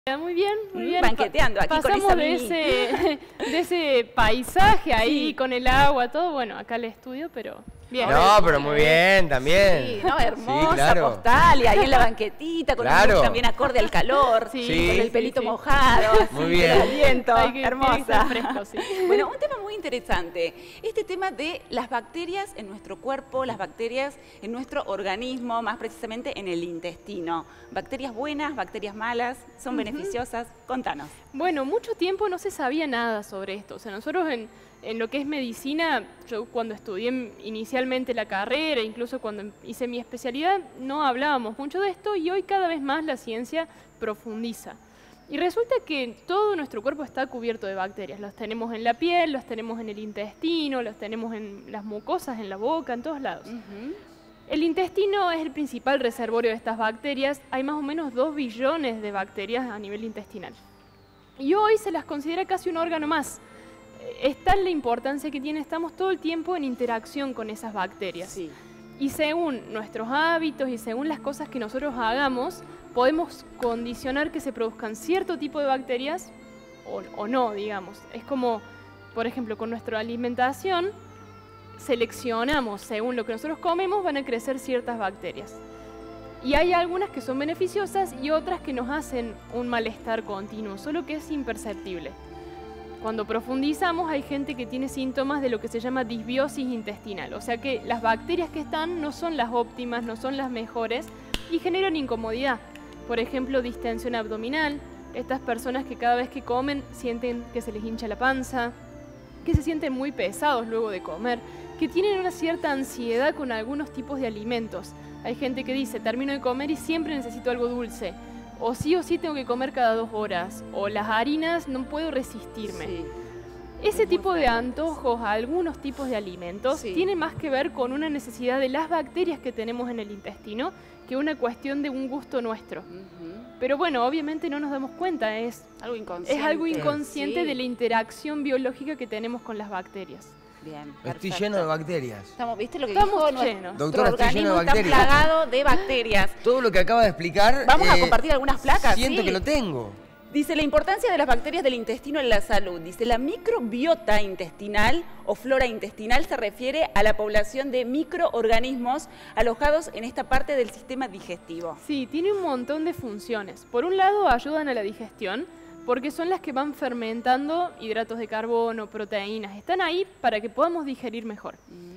Muy bien, muy bien. Banqueteando aquí pasamos con de ese paisaje ahí, sí, con el agua, todo. Bueno, acá el estudio, pero bien. No, pero muy bien también. Sí, no, hermosa, sí, claro, postal, y ahí en la banquetita, con un look también acorde al calor, sí, con el pelito mojado, muy bien. el aliento, hermosa. Fresco, sí. Bueno, un tema muy interesante, este tema de las bacterias en nuestro cuerpo, las bacterias en nuestro organismo, más precisamente en el intestino. Bacterias buenas, bacterias malas, son beneficiosas. Contanos. Bueno, mucho tiempo no se sabía nada sobre esto. O sea, nosotros en lo que es medicina, yo cuando estudié inicialmente la carrera, incluso cuando hice mi especialidad, no hablábamos mucho de esto y hoy cada vez más la ciencia profundiza. Y resulta que todo nuestro cuerpo está cubierto de bacterias. Las tenemos en la piel, las tenemos en el intestino, las tenemos en las mucosas, en la boca, en todos lados. El intestino es el principal reservorio de estas bacterias. Hay más o menos 2 billones de bacterias a nivel intestinal. Y hoy se las considera casi un órgano más. Es tal la importancia que tiene, estamos todo el tiempo en interacción con esas bacterias. Sí. Y según nuestros hábitos y según las cosas que nosotros hagamos, podemos condicionar que se produzcan cierto tipo de bacterias o no, digamos. Es como, por ejemplo, con nuestra alimentación, seleccionamos, según lo que nosotros comemos, van a crecer ciertas bacterias. Y hay algunas que son beneficiosas y otras que nos hacen un malestar continuo, solo que es imperceptible. Cuando profundizamos hay gente que tiene síntomas de lo que se llama disbiosis intestinal, o sea que las bacterias que están no son las óptimas, no son las mejores y generan incomodidad. Por ejemplo, distensión abdominal, estas personas que cada vez que comen sienten que se les hincha la panza, que se sienten muy pesados luego de comer, que tienen una cierta ansiedad con algunos tipos de alimentos. Hay gente que dice, termino de comer y siempre necesito algo dulce, o sí tengo que comer cada 2 horas, o las harinas no puedo resistirme. Sí. Ese tipo de antojos a algunos tipos de alimentos tiene más que ver con una necesidad de las bacterias que tenemos en el intestino que una cuestión de un gusto nuestro. Pero bueno, obviamente no nos damos cuenta, es algo inconsciente de la interacción biológica que tenemos con las bacterias. Bien, estoy lleno de bacterias. ¿Viste lo que estamos dijo? Llenos. Doctora, estoy lleno de bacterias. Está plagado de bacterias. Todo lo que acaba de explicar. Vamos a compartir algunas placas. Siento que lo tengo. Dice, la importancia de las bacterias del intestino en la salud. Dice, la microbiota intestinal o flora intestinal se refiere a la población de microorganismos alojados en esta parte del sistema digestivo. Sí, tiene un montón de funciones. Por un lado, ayudan a la digestión, porque son las que van fermentando hidratos de carbono, proteínas. Están ahí para que podamos digerir mejor.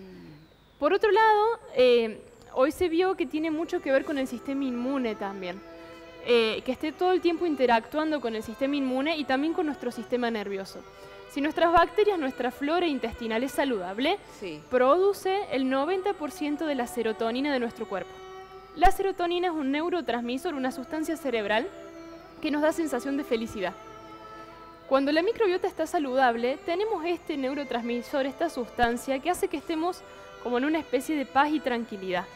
Por otro lado, hoy se vio que tiene mucho que ver con el sistema inmune también. Que esté todo el tiempo interactuando con el sistema inmune y también con nuestro sistema nervioso. Si nuestras bacterias, nuestra flora intestinal es saludable, produce el 90% de la serotonina de nuestro cuerpo. La serotonina es un neurotransmisor, una sustancia cerebral que nos da sensación de felicidad. Cuando la microbiota está saludable, tenemos este neurotransmisor, esta sustancia que hace que estemos como en una especie de paz y tranquilidad.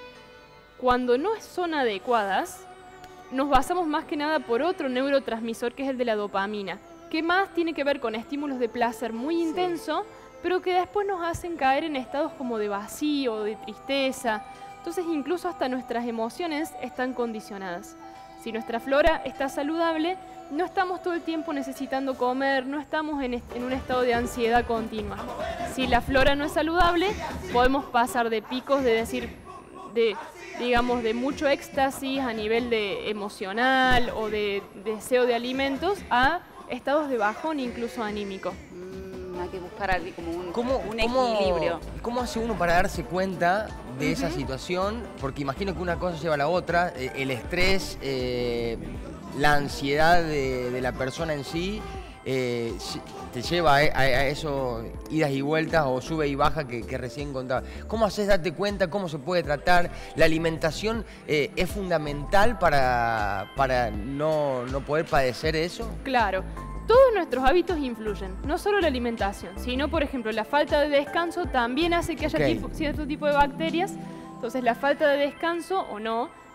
Cuando no son adecuadas, nos basamos más que nada por otro neurotransmisor que es el de la dopamina, que más tiene que ver con estímulos de placer muy intenso, pero que después nos hacen caer en estados como de vacío, de tristeza. Entonces incluso hasta nuestras emociones están condicionadas. Si nuestra flora está saludable, no estamos todo el tiempo necesitando comer, no estamos en un estado de ansiedad continua. Si la flora no es saludable, podemos pasar de picos digamos, de mucho éxtasis a nivel de emocional o de deseo de alimentos a estados de bajón, incluso anímico. Hay que buscar como un equilibrio. ¿Cómo hace uno para darse cuenta de esa situación? Porque imagino que una cosa lleva a la otra, el estrés, la ansiedad de la persona en sí, te lleva a eso, idas y vueltas o sube y baja que recién contaba. ¿Cómo haces darte cuenta? ¿Cómo se puede tratar? ¿La alimentación es fundamental para no poder padecer eso? Claro. Todos nuestros hábitos influyen, no solo la alimentación, sino, por ejemplo, la falta de descanso también hace que haya cierto tipo de bacterias. Entonces, la falta de descanso o no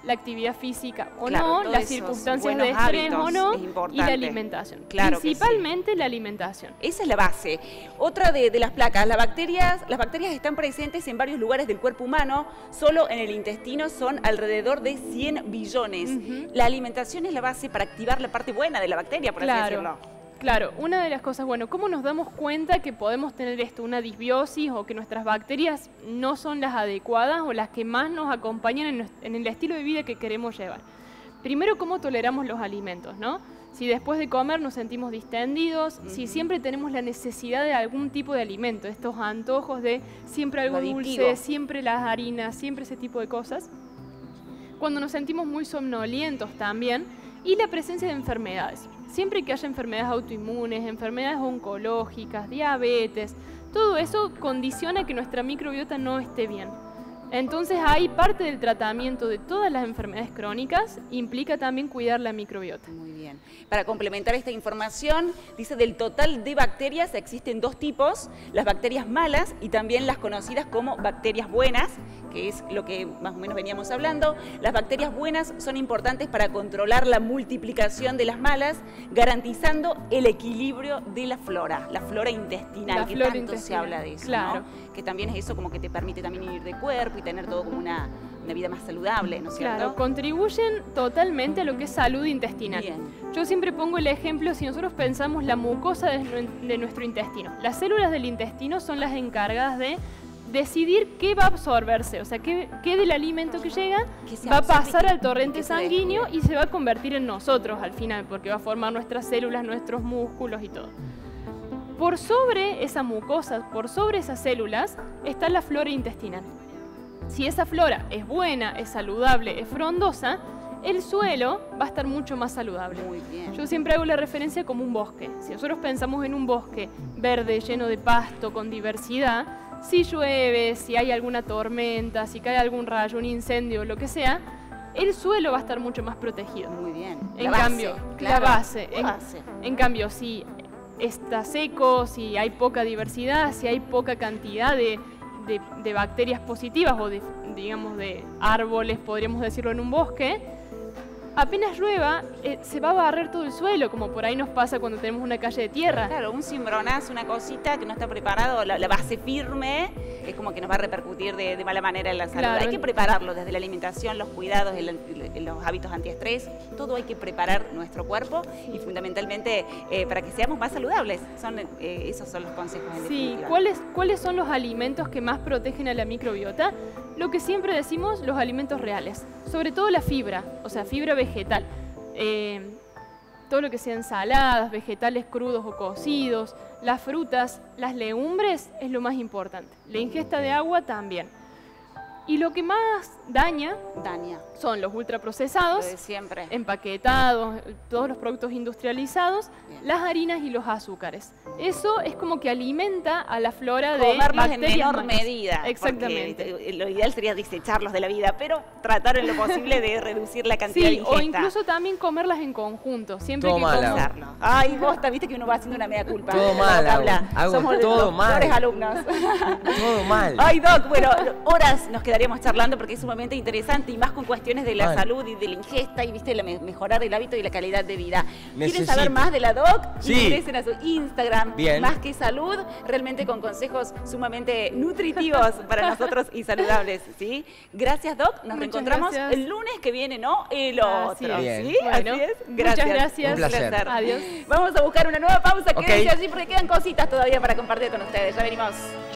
la actividad física o Claro, no, todos las esos circunstancias buenos de estrés hábitos o no, es y importante. la alimentación. Claro que sí. Principalmente la alimentación. Esa es la base. Otra de las placas, las bacterias están presentes en varios lugares del cuerpo humano, solo en el intestino son alrededor de 100 billones. La alimentación es la base para activar la parte buena de la bacteria, por así decirlo. Claro, una de las cosas, bueno, ¿cómo nos damos cuenta que podemos tener esto, una disbiosis o que nuestras bacterias no son las adecuadas o las que más nos acompañan en el estilo de vida que queremos llevar? Primero, ¿cómo toleramos los alimentos, no? Si después de comer nos sentimos distendidos, si siempre tenemos la necesidad de algún tipo de alimento, estos antojos de siempre algo dulce, siempre las harinas, siempre ese tipo de cosas. Cuando nos sentimos muy somnolientos también, y la presencia de enfermedades. Siempre que haya enfermedades autoinmunes, enfermedades oncológicas, diabetes, todo eso condiciona que nuestra microbiota no esté bien. Entonces ahí parte del tratamiento de todas las enfermedades crónicas implica también cuidar la microbiota. Muy bien. Para complementar esta información, dice del total de bacterias existen dos tipos, las bacterias malas y también las conocidas como bacterias buenas, que es lo que más o menos veníamos hablando. Las bacterias buenas son importantes para controlar la multiplicación de las malas, garantizando el equilibrio de la flora intestinal, La que flora tanto intestinal, se habla de eso, claro. ¿no? Que también es eso como que te permite también ir de cuerpo y tener todo como una vida más saludable, ¿no es cierto? Claro, contribuyen totalmente a lo que es salud intestinal. Bien. Yo siempre pongo el ejemplo, si nosotros pensamos la mucosa de nuestro intestino, las células del intestino son las encargadas de decidir qué va a absorberse, o sea, qué del alimento que llega va a pasar al torrente sanguíneo y se va a convertir en nosotros al final, porque va a formar nuestras células, nuestros músculos y todo. Por sobre esa mucosa, por sobre esas células, está la flora intestinal. Si esa flora es buena, es saludable, es frondosa, el suelo va a estar mucho más saludable. Muy bien. Yo siempre hago la referencia como un bosque. Si nosotros pensamos en un bosque verde, lleno de pasto, con diversidad, si llueve, si hay alguna tormenta, si cae algún rayo, un incendio, lo que sea, el suelo va a estar mucho más protegido. Muy bien. En cambio, la base. En cambio, si está seco, si hay poca diversidad, si hay poca cantidad de bacterias positivas o digamos de árboles, podríamos decirlo, en un bosque, apenas llueva, se va a barrer todo el suelo, como por ahí nos pasa cuando tenemos una calle de tierra. Claro, un cimbronazo, una cosita que no está preparado, la base firme, es como que nos va a repercutir de mala manera en la salud. Claro. Hay que prepararlo desde la alimentación, los cuidados, los hábitos antiestrés, todo hay que preparar nuestro cuerpo y fundamentalmente para que seamos más saludables. Esos son los consejos en Sí, definitiva. ¿cuáles son los alimentos que más protegen a la microbiota? Lo que siempre decimos, los alimentos reales, sobre todo la fibra, o sea, fibra vegetal. Todo lo que sea ensaladas, vegetales crudos o cocidos, las frutas, las legumbres es lo más importante. La ingesta de agua también. Y lo que más daña son los ultraprocesados, Lo de siempre. empaquetados, todos los productos industrializados, Bien. las harinas y los azúcares. Eso es como que alimenta a la flora de Comerlos en bacterias menor malas. medida. Exactamente. Porque lo ideal sería desecharlos de la vida, pero tratar en lo posible de reducir la cantidad de Sí, ingesta. o incluso también comerlas en conjunto. Siempre Todo que mal, como- Usarlo. Ay, vos viste que uno va haciendo una mea culpa. Todo mal, hago Somos todo los mal. peores alumnos. Todo mal. Ay, Doc, bueno, horas nos quedaríamos charlando porque es sumamente interesante y más con cuestiones de la Mal. salud y de la ingesta y viste mejorar el hábito y la calidad de vida. ¿Quieren Necesito. saber más de la Doc? Sí. Ingresen a su Instagram, Bien. Más que Salud, realmente con consejos sumamente nutritivos para nosotros y saludables, ¿sí? Gracias, Doc. Nos Muchas reencontramos gracias. el lunes que viene, ¿no? El Así otro, es. ¿sí? Bueno, Así es. muchas gracias. Un placer. Adiós. Vamos a buscar una nueva pausa. Ok. Quédense allí porque quedan cositas todavía para compartir con ustedes. Ya venimos.